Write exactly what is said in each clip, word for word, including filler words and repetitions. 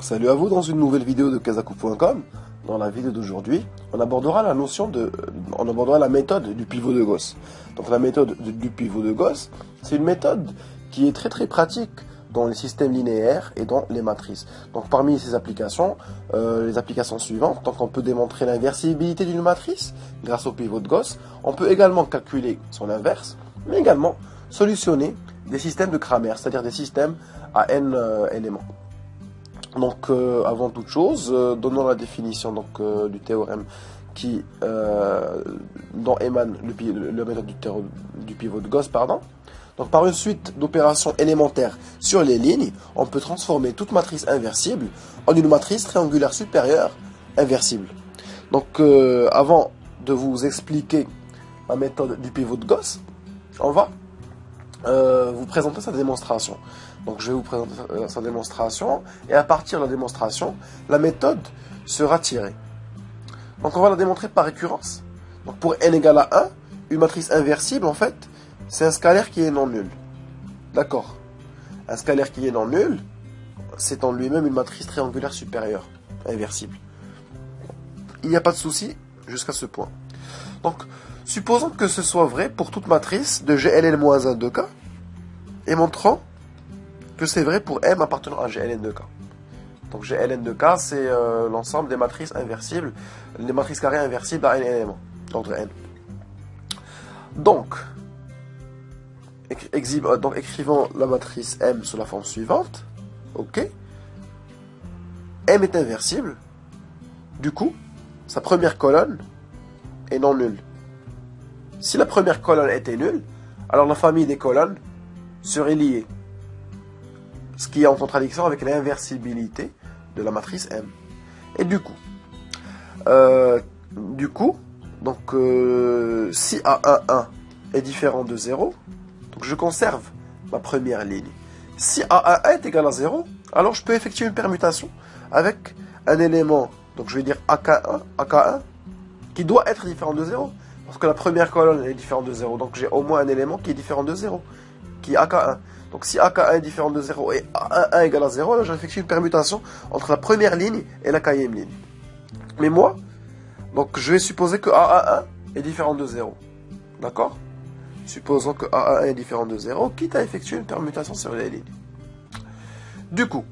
Salut à vous dans une nouvelle vidéo de Kazaku point com. Dans la vidéo d'aujourd'hui, on abordera la notion de, on abordera la méthode du pivot de Gauss. Donc la méthode du pivot de Gauss, c'est une méthode qui est très très pratique dans les systèmes linéaires et dans les matrices. Donc parmi ces applications, euh, les applications suivantes, donc on peut démontrer l'inversibilité d'une matrice grâce au pivot de Gauss. On peut également calculer son inverse, mais également solutionner des systèmes de Cramer, c'est-à-dire des systèmes à n euh, éléments. Donc, euh, avant toute chose, euh, donnons la définition donc, euh, du théorème qui, euh, dont émane le, le, la méthode du, du pivot de Gauss. Pardon. Donc, par une suite d'opérations élémentaires sur les lignes, on peut transformer toute matrice inversible en une matrice triangulaire supérieure inversible. Donc, euh, avant de vous expliquer la méthode du pivot de Gauss, on va euh, vous présenter sa démonstration. Donc je vais vous présenter sa démonstration, et à partir de la démonstration, la méthode sera tirée. Donc on va la démontrer par récurrence. Donc pour n égale à un, une matrice inversible, en fait, c'est un scalaire qui est non nul. D'accord. Un scalaire qui est non nul, c'est en lui-même une matrice triangulaire supérieure, inversible. Il n'y a pas de souci jusqu'à ce point. Donc, supposons que ce soit vrai pour toute matrice de G L N moins un de K, et montrant que c'est vrai pour M appartenant à G L N de K. Donc G L N de K, c'est euh, l'ensemble des matrices inversibles, les matrices carrées inversibles à n éléments, d'ordre n. Donc, exhibe, euh, donc, écrivons la matrice M sous la forme suivante. Ok. M est inversible. Du coup, sa première colonne est non nulle. Si la première colonne était nulle, alors la famille des colonnes serait liée. Ce qui est en contradiction avec l'inversibilité de la matrice M. Et du coup, euh, du coup, donc euh, si A un un est différent de zéro, donc je conserve ma première ligne. Si A un un est égal à zéro, alors je peux effectuer une permutation avec un élément, donc je vais dire A K un, A K un, qui doit être différent de zéro, parce que la première colonne est différente de zéro, donc j'ai au moins un élément qui est différent de zéro, qui est A K un. Donc si A K un est différent de zéro et A un un égale à zéro, alors j'effectue une permutation entre la première ligne et la quatrième ligne. Mais moi, donc je vais supposer que A un un est différent de zéro. D'accord? Supposons que A un un est différent de zéro, quitte à effectuer une permutation sur les lignes. Du coup,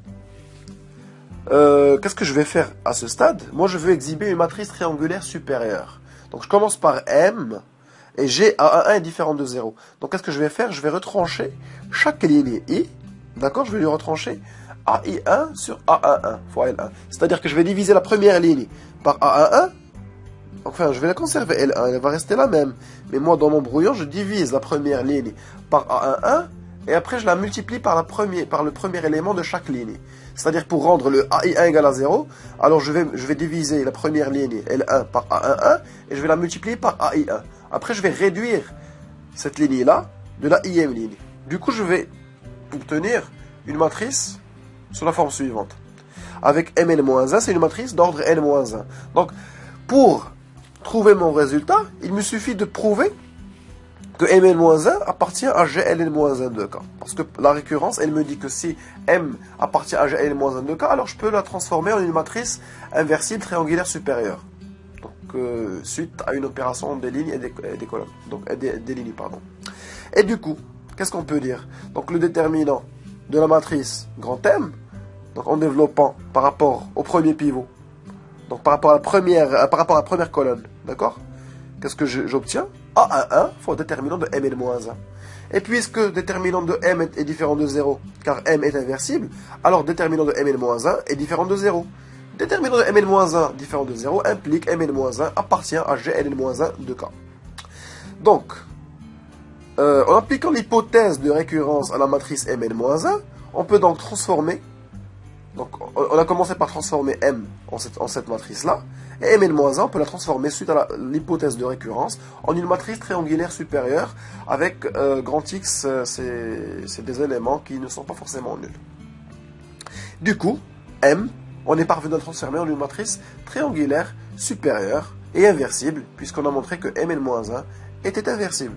euh, qu'est-ce que je vais faire à ce stade? Moi, je veux exhiber une matrice triangulaire supérieure. Donc je commence par M. Et G A un un est différent de zéro. Donc qu'est-ce que je vais faire? Je vais retrancher chaque ligne I. D'accord? Je vais lui retrancher A I un sur A un un fois L un. C'est-à-dire que je vais diviser la première ligne par A un un. Enfin, je vais la conserver L un. Elle va rester la même. Mais moi, dans mon brouillon, je divise la première ligne par A un un. Et après, je la multiplie par, la première, par le premier élément de chaque ligne. C'est-à-dire pour rendre le A I un égal à zéro, alors je vais, je vais diviser la première ligne L un par A un un. Et je vais la multiplier par A I un. Après, je vais réduire cette ligne-là de la ième ligne. Du coup, je vais obtenir une matrice sous la forme suivante. Avec M N moins un, c'est une matrice d'ordre N moins un. Donc, pour trouver mon résultat, il me suffit de prouver que M N moins un appartient à G L N moins un de K. Parce que la récurrence, elle me dit que si M appartient à G L N moins un de K, alors je peux la transformer en une matrice inversible triangulaire supérieure. Euh, suite à une opération des lignes et des, et des colonnes, donc et des, des lignes, pardon. Et du coup, qu'est-ce qu'on peut dire? Donc le déterminant de la matrice grand M, donc en développant par rapport au premier pivot, donc par rapport à la première, euh, par rapport à la première colonne, d'accord? Qu'est-ce que j'obtiens? A un un fois déterminant de M N moins un. Et puisque déterminant de M est, est différent de zéro, car M est inversible, alors déterminant de M N moins un est différent de zéro. Déterminant de M N moins un différent de zéro implique M N moins un appartient à G L N moins un de K. Donc, euh, en appliquant l'hypothèse de récurrence à la matrice M N moins un, on peut donc transformer, donc on a commencé par transformer M en cette, en cette matrice-là, et M N moins un, on peut la transformer suite à l'hypothèse de récurrence en une matrice triangulaire supérieure avec euh, grand X, euh, c'est des éléments qui ne sont pas forcément nuls. Du coup, M, on est parvenu à le transformer en une matrice triangulaire supérieure et inversible, puisqu'on a montré que M N moins un était inversible.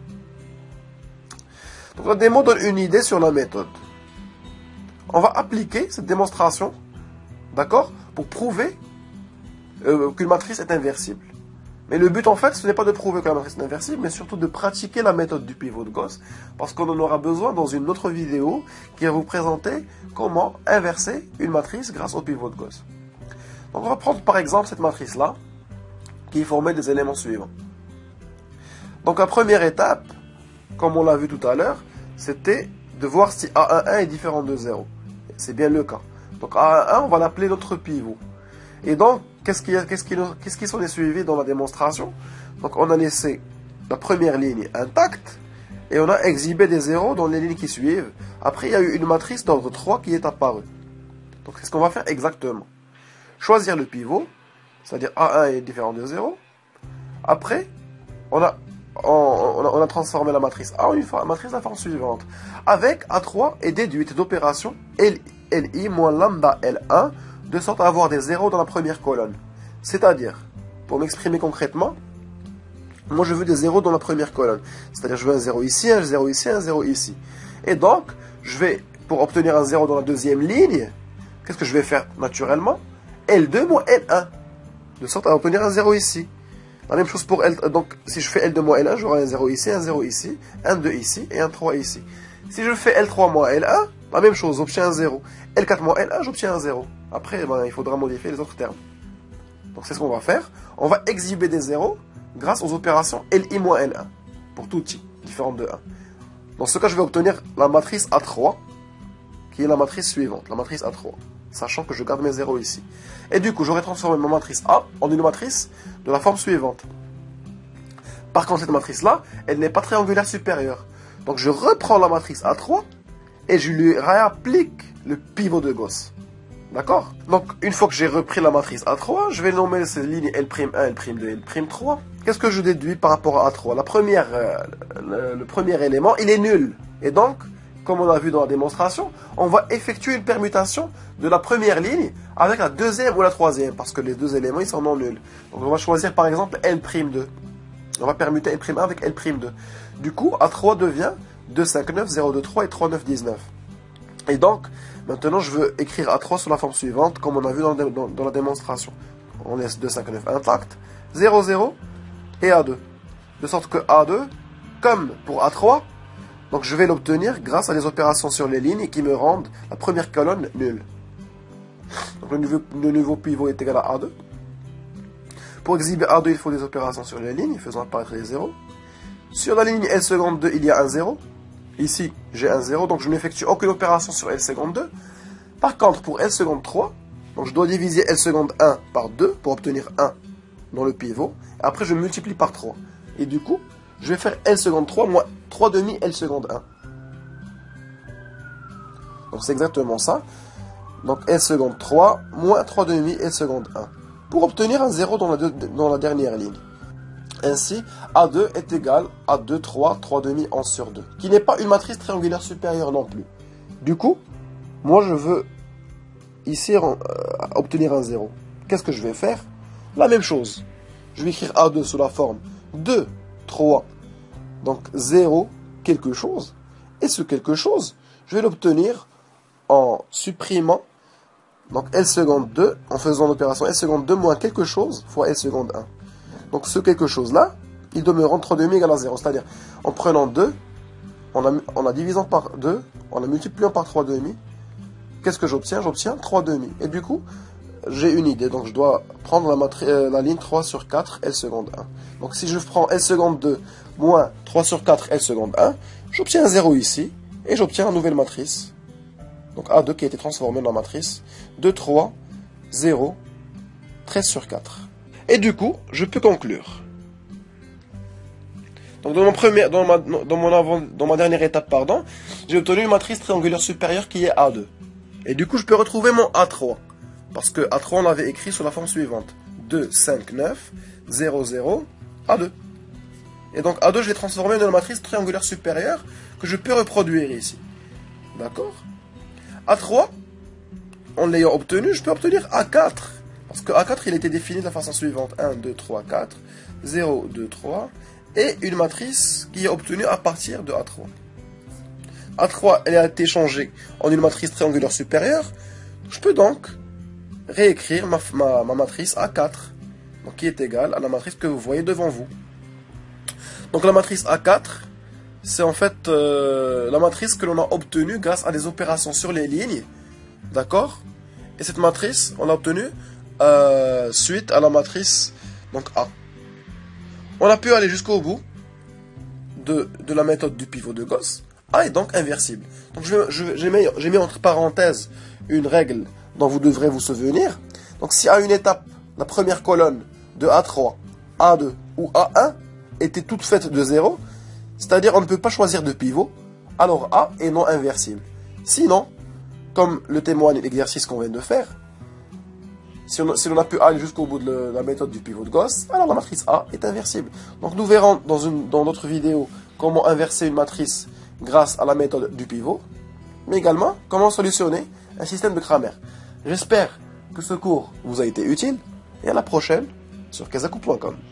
Donc la démo donne une idée sur la méthode. On va appliquer cette démonstration D'accord? Pour prouver euh, qu'une matrice est inversible. Mais le but, en fait, ce n'est pas de prouver que la matrice est inversible, mais surtout de pratiquer la méthode du pivot de Gauss, parce qu'on en aura besoin dans une autre vidéo qui va vous présenter comment inverser une matrice grâce au pivot de Gauss. Donc on va prendre par exemple cette matrice-là, qui est formée des éléments suivants. Donc la première étape, comme on l'a vu tout à l'heure, c'était de voir si A un un est différent de zéro. C'est bien le cas. Donc A un un, on va l'appeler notre pivot. Et donc, qu'est-ce qui, qu'est-ce qui, qu'est-ce qui s'en est suivi dans la démonstration? Donc on a laissé la première ligne intacte, et on a exhibé des zéros dans les lignes qui suivent. Après, il y a eu une matrice d'ordre trois qui est apparue. Donc c'est ce qu'on va faire exactement. Choisir le pivot, c'est-à-dire A un est différent de zéro. Après, on a, on, a, on a transformé la matrice A en une matrice de la forme suivante, avec A trois est déduite d'opération L I moins lambda L un, de sorte à avoir des zéros dans la première colonne. C'est-à-dire, pour m'exprimer concrètement, moi je veux des zéros dans la première colonne. C'est-à-dire je veux un zéro ici, un zéro ici, un zéro ici. Et donc, je vais, pour obtenir un zéro dans la deuxième ligne, qu'est-ce que je vais faire naturellement? L deux moins L un, de sorte à obtenir un zéro ici. La même chose pour L, donc si je fais L deux moins L un, j'aurai un zéro ici, un zéro ici, un deux ici et un trois ici. Si je fais L trois moins L un, la même chose, j'obtiens un zéro. L quatre moins L un, j'obtiens un zéro. Après, ben, il faudra modifier les autres termes. Donc c'est ce qu'on va faire. On va exhiber des zéros grâce aux opérations L I moins L un, pour tout i, différente de un. Dans ce cas, je vais obtenir la matrice A trois, qui est la matrice suivante, la matrice A trois, sachant que je garde mes zéros ici. Et du coup, j'aurai transformé ma matrice A en une matrice de la forme suivante. Par contre, cette matrice-là, elle n'est pas triangulaire supérieure. Donc je reprends la matrice A trois et je lui réapplique le pivot de Gauss. D'accord? Donc, une fois que j'ai repris la matrice A trois, je vais nommer ces lignes L' un, L' deux, L' trois. Qu'est-ce que je déduis par rapport à A trois? La première, euh, le, le premier élément, il est nul. Et donc, comme on a vu dans la démonstration, on va effectuer une permutation de la première ligne avec la deuxième ou la troisième, parce que les deux éléments, ils sont non nuls. Donc, on va choisir par exemple L' deux. On va permuter L' un avec L' deux. Du coup, A trois devient deux, cinq, neuf, zéro, deux, trois et trois, neuf, dix-neuf. Et donc, maintenant, je veux écrire A trois sous la forme suivante, comme on a vu dans, dans, dans la démonstration. On laisse deux, cinq, neuf intact, zéro, zéro et A deux. De sorte que A deux, comme pour A trois, donc je vais l'obtenir grâce à des opérations sur les lignes qui me rendent la première colonne nulle. Donc le nouveau, le nouveau pivot est égal à A deux. Pour exhiber A deux, il faut des opérations sur les lignes, faisant apparaître les zéros. Sur la ligne L seconde deux, il y a un zéro. Ici, j'ai un zéro, donc je n'effectue aucune opération sur L seconde deux. Par contre, pour L seconde trois, donc je dois diviser L seconde un par deux pour obtenir un dans le pivot. Après, je multiplie par trois. Et du coup, je vais faire L seconde trois moins trois demi L seconde un. Donc c'est exactement ça. Donc L seconde trois moins trois demi L seconde un. Pour obtenir un zéro dans la, deux, dans la dernière ligne. Ainsi, A deux est égal à deux, trois, trois demi, onze sur deux. Qui n'est pas une matrice triangulaire supérieure non plus. Du coup, moi je veux ici euh, obtenir un zéro. Qu'est-ce que je vais faire? La même chose. Je vais écrire A deux sous la forme deux, trois. Donc zéro, quelque chose. Et ce quelque chose, je vais l'obtenir en supprimant donc L seconde deux, en faisant l'opération L seconde deux moins quelque chose fois L seconde un. Donc ce quelque chose là, il doit me rendre trois demi égale à zéro. C'est-à-dire, en prenant deux, en la, en la divisant par deux, en la multipliant par trois demi, qu'est-ce que j'obtiens? J'obtiens trois demi. Et du coup, j'ai une idée. Donc je dois prendre la, matri euh, la ligne trois sur quatre, L seconde un. Donc si je prends L seconde deux moins trois sur quatre, L seconde un, j'obtiens un zéro ici, et j'obtiens une nouvelle matrice. Donc A deux qui a été transformée en matrice deux, trois, zéro, treize sur quatre. Et du coup, je peux conclure. Donc dans, mon premier, dans, ma, dans, mon avant, dans ma dernière étape, pardon, j'ai obtenu une matrice triangulaire supérieure qui est A deux. Et du coup, je peux retrouver mon A trois. Parce que A trois, on l'avait écrit sous la forme suivante. deux, cinq, neuf, zéro, zéro, A deux. Et donc A deux, je l'ai transformé en une matrice triangulaire supérieure que je peux reproduire ici. D'accord? A trois, en l'ayant obtenu, je peux obtenir A quatre. Parce que A quatre, il était défini de la façon suivante. un, deux, trois, quatre, zéro, deux, trois. Et une matrice qui est obtenue à partir de A trois. A trois, elle a été changée en une matrice triangulaire supérieure. Je peux donc réécrire ma, ma, ma matrice A quatre, donc qui est égale à la matrice que vous voyez devant vous. Donc la matrice A quatre, c'est en fait euh, la matrice que l'on a obtenue grâce à des opérations sur les lignes, d'accord? Et cette matrice, on l'a obtenue euh, suite à la matrice donc A. On a pu aller jusqu'au bout de, de la méthode du pivot de Gauss. A est donc inversible. Donc j'ai je, je, mis, mis entre parenthèses une règle dont vous devrez vous souvenir. Donc si à une étape, la première colonne de A trois, A deux ou A un était toute faite de zéro, c'est-à-dire on ne peut pas choisir de pivot, alors A est non inversible. Sinon, comme le témoigne l'exercice qu'on vient de faire, si on, si on a pu aller jusqu'au bout de le, la méthode du pivot de Gauss, alors la matrice A est inversible. Donc nous verrons dans une dans notre vidéo comment inverser une matrice grâce à la méthode du pivot, mais également comment solutionner un système de Cramer. J'espère que ce cours vous a été utile, et à la prochaine sur kazaku point com.